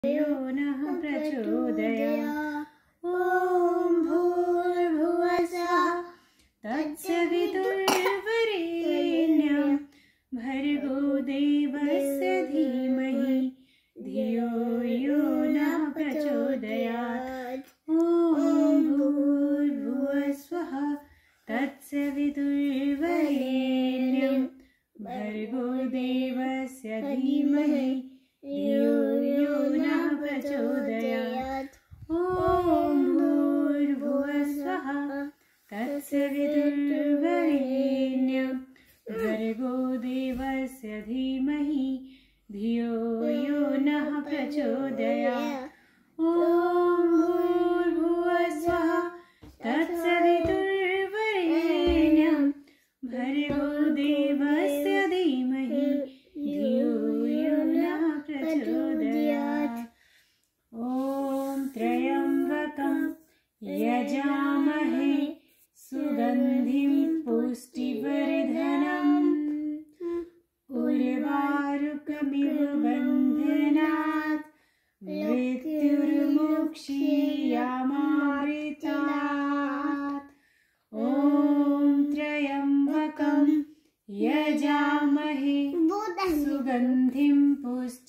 यो नः प्रचोदयात्। ॐ भूर्भुवस्सुवः तत्सवितुर्वरेण्यं भर्गो देवस्य धीमहि धियो यो नः प्रचोदयात्। ॐ भूर्भुवस्सुवः तत्सवितुर्वरेण्यं भर्गो देवस्य धीमहि धियो यो नः प्रचोदयात्। ॐ भूर्भुवस्सुवः तत्सवितुर्वरेण्यं भर्गो देवस्य धीमहि धियो यो नः प्रचोदयात्। ॐ भूर्भुवस्सुवः तत्सवितुर्वरेण्यं भर्गो देवस्य धीमहि धियो यो नः प्रचोदयात्। ॐ त्र्यम्बकं यजामहे सुगन्धिं पुष्टिवर्धनम् उर्वारुकमिव बन्धनात् मृत्युर्मुक्षीयमामृतात्। ॐ त्र्यम्बकं यजामहे सुगन्धिं पुष्टिवर्धनम्